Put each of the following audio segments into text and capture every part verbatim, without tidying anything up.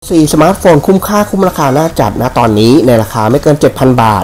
สี่สมาร์ทโฟนคุ้มค่าคุ้มราคาน่าจัดนะตอนนี้ในราคาไม่เกิน เจ็ดพัน บาท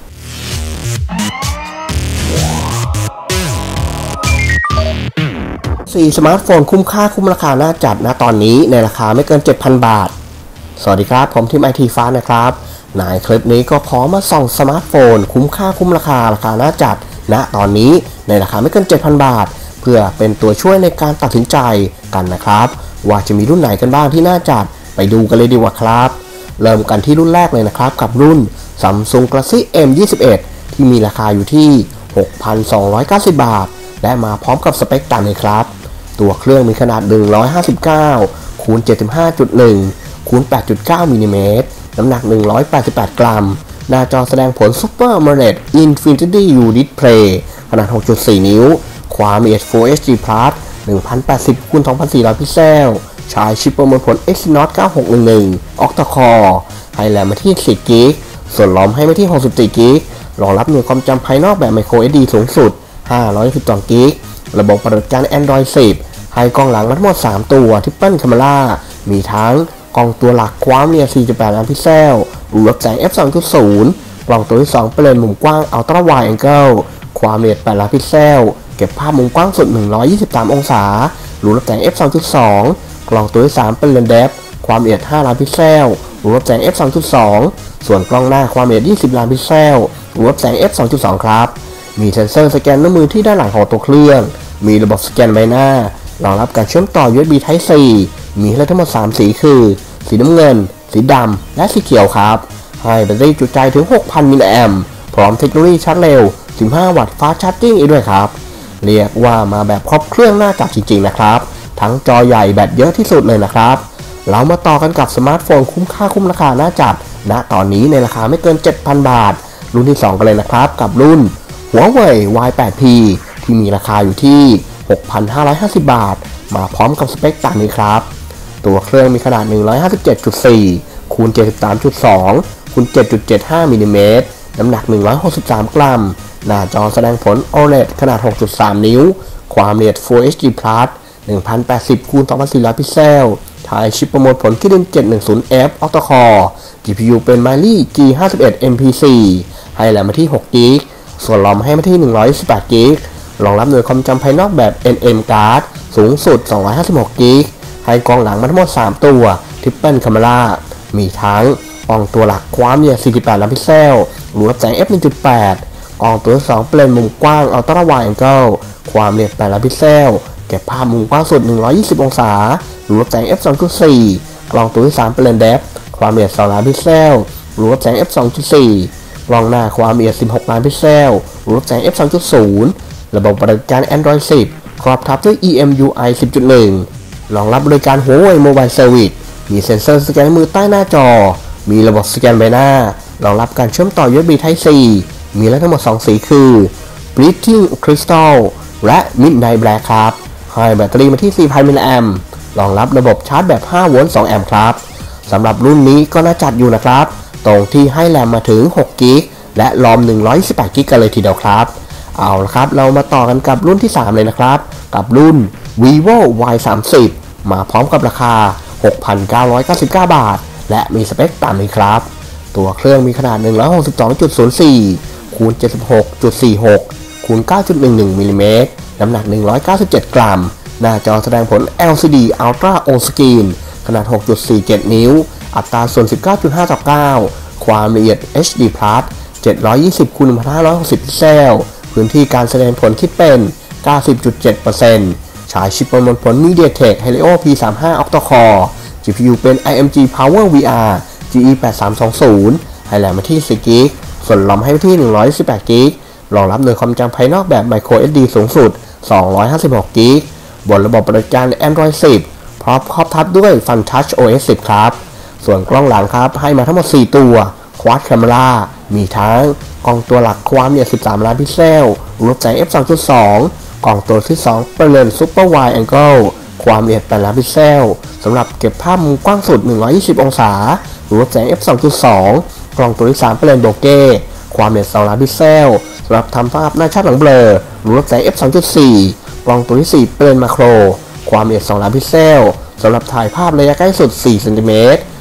สี่สมาร์ทโฟนคุ้มค่าคุ้มราคาน่าจัดนะตอนนี้ในราคาไม่เกิน เจ็ดพัน บาทสวัสดีครับผมทีม ไอ ที ฟ้านะครับในคลิปนี้ก็ขอมาส่องสมาร์ทโฟนคุ้มค่าคุ้มราคาราคาน่าจัดณตอนนี้ในราคาไม่เกิน เจ็ดพัน บาทเพื่อเป็นตัวช่วยในการตัดสินใจกันนะครับว่าจะมีรุ่นไหนกันบ้างที่น่าจัดไปดูกันเลยดีกว่าครับเริ่มกันที่รุ่นแรกเลยนะครับกับรุ่น Samsung Galaxy เอ็ม ยี่สิบเอ็ด ที่มีราคาอยู่ที่ หกพันสองร้อยเก้าสิบ บาทและมาพร้อมกับสเปคต่างเลยครับตัวเครื่องมีขนาดหนึ่งร้อยห้าสิบเก้าคูณ เจ็ดสิบห้าจุดหนึ่ง คูณ แปดจุดเก้า มิลลิเมตรน้ำหนักหนึ่งร้อยแปดสิบแปดกรัมหน้าจอแสดงผล Super AMOLED Infinity U Display ขนาด หกจุดสี่ นิ้วความละเอียด Full เอช ดี Plus หนึ่งพันแปดสิบคูณ สองพันสี่ร้อย พิกเซลใช้ชิปประมวลผล Exynos เก้าหกหนึ่งหนึ่ง Octa Core ให้แรมมาที่สี่กิกะไบต์ส่วนรอมให้มาที่หกสิบสี่กิกะไบต์รองรับหน่วยความจำภายนอกแบบ Micro เอส ดี สูงสุดห้าร้อยสิบสองกิกะไบต์ระบบปฏิบัติการ Android สิบให้กล้องหลังทั้งหมดสามตัว Triple Camera มีทั้งกล้องตัวหลักความละเอียด สี่จุดแปด ล้านพิกเซลรูรับแสง เอฟ สองจุดศูนย์ กล้องตัวที่สองเป็นเลนส์มุมกว้าง Ultra Wide Angle ความละเอียดแปดล้านพิกเซลเก็บภาพมุมกว้างสุดหนึ่งร้อยยี่สิบสามองศารูรับแสง เอฟ สองจุดสอง กล้องตัวที่สามเป็นเลนส์ Depth ความละเอียดห้าล้านพิกเซลรูรับแสง เอฟ สองจุดสอง ส่วนกล้องหน้าความละเอียดยี่สิบล้านพิกเซลรูรับแสง เอฟ สองจุดสอง ครับมีเซ็นเซอร์สแกนนิ้วมือที่ด้านหลังของตัวเครื่องมีระบบสแกนใบหน้ารองรับการเชื่อมต่อ ยู เอส บี Type ซี มีให้ทั้งหมดสามสีคือสีน้ำเงินสีดำและสีเขียวครับให้แบตเตอรี่จุใจถึง หกพัน มิลลิแอมป์พร้อมเทคโนโลยีชาร์จเร็วสิบห้าวัตต์ Fast Charging อีกด้วยครับเรียกว่ามาแบบครบเครื่องน่าจับจริงๆนะครับทั้งจอใหญ่แบตเยอะที่สุดเลยนะครับเรามาต่อกันกับสมาร์ทโฟนคุ้มค่าคุ้มราคาน่าจัดณตอนนี้ในราคาไม่เกิน เจ็ดพัน บาทรุ่นที่สองกันเลยนะครับกับรุ่น Huawei วาย แปด พี ที่มีราคาอยู่ที่ หกพันห้าร้อยห้าสิบ บาทมาพร้อมกับสเปคต่างนี้ครับตัวเครื่องมีขนาด หนึ่งร้อยห้าสิบเจ็ดจุดสี่ คูณ เจ็ดสิบสามจุดสอง คูณ เจ็ดจุดเจ็ดห้า มิลลิเมตรน้ำหนักหนึ่งร้อยหกสิบสามกรัมหน้าจอแสดงผล โอ แอล อี ดี ขนาด หกจุดสาม นิ้วความละเอียด Full เอช ดี Plus หนึ่งพันแปดสิบคูณ สองพันสี่ร้อย พิกเซลถ่ายชิปประมวลผล Kirin เจ็ดหนึ่งศูนย์ เอฟ Octa Core จี พี ยู เป็น Mali จี ห้าสิบเอ็ด เอ็ม พี โฟร์ ให้แรมมาที่หกกิกะไบต์ส่วนรอมให้มาที่หนึ่งร้อยยี่สิบแปดกิกะไบต์รองรับหน่วยความจำภายนอกแบบ เอ็น เอ็ม Card สูงสุดสองร้อยห้าสิบหกกิกะไบต์ให้กล้องหลังมาทั้งหมดสามตัว Triple Camera มีทั้งกล้องตัวหลักความละเอียดสี่สิบแปดล้านพิกเซลรูรับแสง เอฟ หนึ่งจุดแปด กล้องตัวที่สองเป็นเลนส์มุมกว้าง Ultra Wide Angle ความละเอียดแปดล้านพิกเซลเก็บภาพมุมกว้างสุดหนึ่งร้อยยี่สิบองศารูรับแสง เอฟ สองจุดสี่ กล้องตัวที่สามเป็นเลนส์ Depth ความละเอียดสองล้านพิกเซลรูรับแสง เอฟ สองจุดสี่ กล้องหน้าความละเอียดสิบหกล้านพิกเซลรูรับแสง เอฟ สองจุดศูนย์ ระบบปฏิบัติการ Android สิบครอบทับด้วย อี เอ็ม ยู ไอ สิบจุดหนึ่ง รองรับบริการ Huawei Mobile Service มีเซ็นเซอร์สแกนมือใต้หน้าจอมีระบบสแกนใบหน้ารองรับการเชื่อมต่อ ยู เอส บี Type ซี มีให้ทั้งหมดสองสีคือ Bleeding Crystal และ Midnight Black ครับให้แบตเตอรี่มาที่ สี่พัน มิลลิแอมป์รองรับระบบชาร์จแบบห้าโวลต์ สองแอมป์ครับสำหรับรุ่นนี้ก็น่าจัดอยู่นะครับตรงที่ให้แรมมาถึงหกกิกะไบต์และรอมหนึ่งร้อยยี่สิบแปดกิกะไบต์กันเลยทีเดียวครับเอาละครับเรามาต่อกันกับรุ่นที่สามเลยนะครับกับรุ่น Vivo วาย สามสิบ มาพร้อมกับราคา หกพันเก้าร้อยเก้าสิบเก้า บาทและมีสเปคตามนี้ครับตัวเครื่องมีขนาด หนึ่งร้อยหกสิบสองจุดศูนย์สี่ คูณ เจ็ดสิบหกจุดสี่หก คูณ เก้าจุดหนึ่งหนึ่ง มิลลิเมตรน้ำหนักหนึ่งร้อยเก้าสิบเจ็ดกรัมหน้าจอแสดงผล แอล ซี ดี Ultra OLED ขนาด หกจุดสี่เจ็ด นิ้วอัตราส่วน สิบเก้าจุดห้า ต่อ เก้า ความละเอียด เอช ดี Plus เจ็ดร้อยยี่สิบคูณ หนึ่งพันห้าร้อยหกสิบ พิกเซลพื้นที่การแสดงผลคิดเป็น เก้าสิบจุดเจ็ดเปอร์เซ็นต์ ใช้ชิปประมวลผล MediaTek Helio พี สามสิบห้า Octa Core จี พี ยู เป็น ไอ เอ็ม จี Power วี อาร์ จี อี แปดสามสองศูนย์ ให้แรมมาที่สี่กิกะไบต์ส่วนรอมให้มาที่หนึ่งร้อยยี่สิบแปดกิกะไบต์รองรับหน่วยความจำภายนอกแบบ Micro เอส ดี สูงสุดสองร้อยห้าสิบหกกิกะไบต์บนระบบปฏิบัติการ Android สิบพร้อมครอบทับด้วย Fun Touch โอ เอส สิบ ครับส่วนกล้องหลังครับให้มาทั้งหมดสี่ตัว Quad Camera มีทั้งกล้องตัวหลักความละเอียดสิบสามล้านพิกเซลรูรับแสง เอฟ สองจุดสอง กล้องตัวที่สองเป็นเลนส์ Super Wide Angle ความละเอียดแปดล้านพิกเซลสำหรับเก็บภาพมุมกว้างสุดหนึ่งร้อยยี่สิบองศารูรับแสง เอฟ สองจุดสอง กล้องตัวที่สามเป็นเลนส์โบเก้ความละเอียดสองล้านพิกเซลสำหรับทำภาพหน้าชัดหลังเบลอรูรับแสง เอฟ สองจุดสี่ กล้องตัวที่สี่เป็นเลนส์มาโครความละเอียดสองล้านพิกเซลสำหรับถ่ายภาพระยะใกล้สุดสี่เซนติเมตร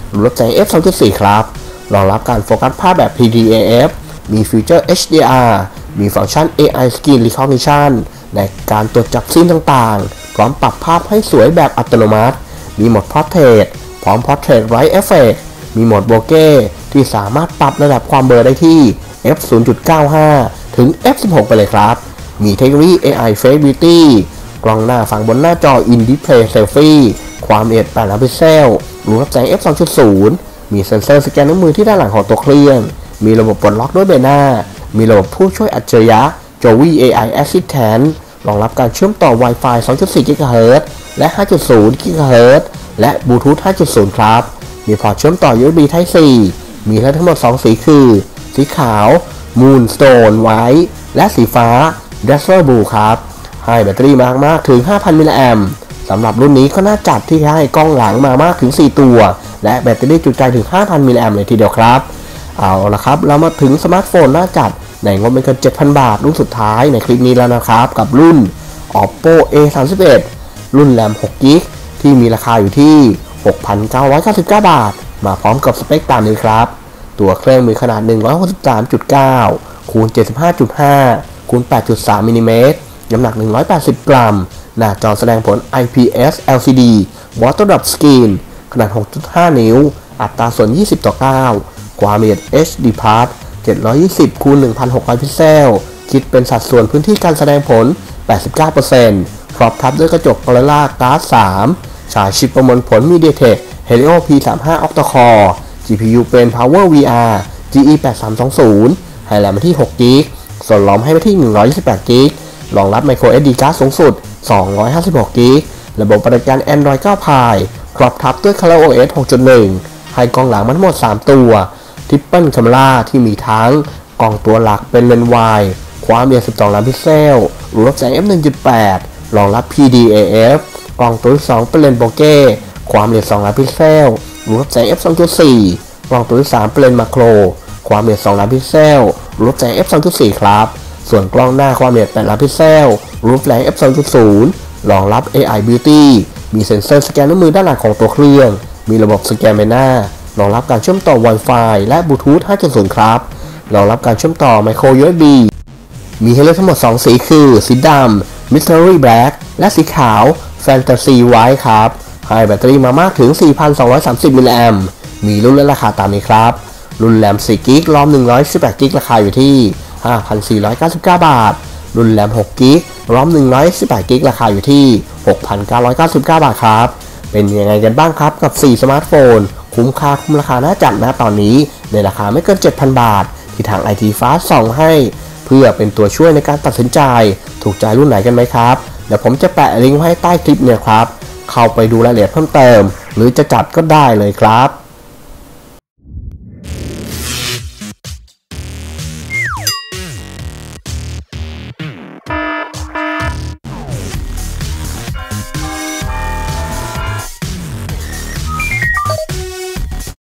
หรือรถแสง เอฟ สองจุดสี่ ครับรองรับการโฟกัสภาพแบบ พี ดี เอ เอฟ มีฟีเจอร์ เอช ดี อาร์ มีฟังก์ชัน เอ ไอ Skin Recognition ในการตรวจจับซีนต่างๆพร้อมปรับภาพให้สวยแบบอัตโนมัติมีโหมด Portrait พร้อม Portrait Light Effect มีโหมด Bokeh ที่สามารถปรับระดับความเบลอได้ที่ เอฟ ศูนย์จุดเก้าห้า ถึง เอฟ สิบหก ไปเลยครับมีเทคโนโลยี เอ ไอ Face Beauty กล้องหน้าฝั่งบนหน้าจอ In-Display Selfie ความละเอียดแปดล้านพิกเซลรวมรับแสง เอฟ สองจุดศูนย์ มีเซ็นเซอร์สแกนนิ้วมือที่ด้านหลังของตัวเครื่องมีระบบปลดล็อกด้วยใบหน้ามีระบบผู้ช่วยอัจฉริยะ Jovi เอ ไอ Assistant รองรับการเชื่อมต่อ Wi-Fi สองจุดสี่ กิกะเฮิรตซ์ และ ห้าจุดศูนย์ กิกะเฮิรตซ์ และ Bluetooth ห้าจุดศูนย์ ครับมีพอร์ตเชื่อมต่อ ยู เอส บี Type ซี มีให้ทั้งหมดสองสีคือสีขาว Moonstone White และสีฟ้า Dazzle Blue ครับให้แบตเตอรี่มากมากถึง ห้าพัน มิลลิแอมป์สำหรับรุ่นนี้ก็น่าจัดที่ให้กล้องหลังมามากถึงสี่ตัวและแบตเตอรี่จุใจถึง ห้าพัน มิลลิแอมป์เลยทีเดียวครับเอาละครับเรามาถึงสมาร์ทโฟนน่าจัดในงบไม่เกิน เจ็ดพัน บาทรุ่นสุดท้ายในคลิปนี้แล้วนะครับกับรุ่น Oppo เอ สามสิบเอ็ด รุ่นแรม หก กิกะไบต์ ที่มีราคาอยู่ที่ หกพันเก้าร้อยเก้าสิบเก้า บาทมาพร้อมกับสเปคตามนี้ครับตัวเครื่องมีขนาด หนึ่งร้อยหกสิบสามจุดเก้า คูณ เจ็ดสิบห้าจุดห้า คูณ แปดจุดสาม มิลลิเมตรน้ำหนักหนึ่งร้อยแปดสิบกรัมหน้าจอแสดงผล ไอ พี เอส แอล ซี ดี Water Drop Screen ขนาด หกจุดห้า นิ้วอัตราส่วนยี่สิบต่อเก้าความละเอียด เอช ดี Plus เจ็ดร้อยยี่สิบคูณ หนึ่งพันหกร้อย พิกเซลคิดเป็นสัดส่วนพื้นที่การแสดงผล แปดสิบเก้าเปอร์เซ็นต์ พร้อมทับด้วยกระจก Gorilla Glass สาม ฉายชิปประมวลผล MediaTek Helio พี สามสิบห้า Octa-core จี พี ยู เป็น Power วี อาร์ จี อี แปดสามสองศูนย์ ให้แรมมาที่ หก กิกะไบต์ ส่วน รอม ให้มาที่ หนึ่งร้อยยี่สิบแปด กิกะไบต์ รองรับ Micro เอส ดี Card สูงสุด สองร้อยห้าสิบหก กิกะไบต์ ระบบปฏิบัติการ Android เก้า Pie ครอบทับด้วย ColorOS หกจุดหนึ่ง ให้กล้องหลังมาทั้งหมดสามตัว Triple Camera ที่มีทั้งกล้องตัวหลักเป็นเลนส์วายความละเอียดสิบสองล้านพิกเซลรวมแสง เอฟ หนึ่งจุดแปด รองรับ พี ดี เอ เอฟ กล้องตัวที่สองเป็นเลนส์โบเก้ความละเอียดสองล้านพิกเซลรวมแสง เอฟ สองจุดสี่ กล้องตัวที่สามเป็นเลนส์มาโครความละเอียดสองล้านพิกเซลรวมแสง เอฟ สองจุดสี่ ครับส่วนกล้องหน้าความละเอียดแปดล้านพิกเซลรวมแสง เอฟ สองจุดศูนย์ รองรับ เอ ไอ Beauty มีเซ็นเซอร์สแกนนิ้วมือด้านหลังของตัวเครื่องมีระบบสแกนใบหน้ารองรับการเชื่อมต่อ Wi-Fi และ Bluetooth ห้าจุดศูนย์ ครับรองรับการเชื่อมต่อ Micro ยู เอส บี มีให้เลือกทั้งหมดสองสีคือสีดำ Mystery Black และสีขาว Fantasy White ครับให้แบตเตอรี่มามากถึง สี่พันสองร้อยสามสิบ มิลลิแอมป์มีรุ่นและราคาตามนี้ครับรุ่นแรม สี่ กิกะไบต์ รอม หนึ่งร้อยสิบแปด กิกะไบต์ ราคาอยู่ที่ ห้าพันสี่ร้อยเก้าสิบเก้า บาทรุ่นแรม หก กิกะไบต์ รอม หนึ่งร้อยสิบแปด กิกะไบต์ ราคาอยู่ที่ หกพันเก้าร้อยเก้าสิบเก้า บาทครับเป็นยังไงกันบ้างครับกับสี่สมาร์ทโฟนคุ้มค่าคุ้มราคาน่าจัดนะตอนนี้ในราคาไม่เกิน เจ็ดพัน บาทที่ทาง ไอ ที Fast ส่งให้เพื่อเป็นตัวช่วยในการตัดสินใจถูกใจรุ่นไหนกันไหมครับเดี๋ยวผมจะแปะลิงก์ไว้ใต้คลิปเนี่ยครับเข้าไปดูรายละเอียดเพิ่มเติมหรือจะจัดก็ได้เลยครับ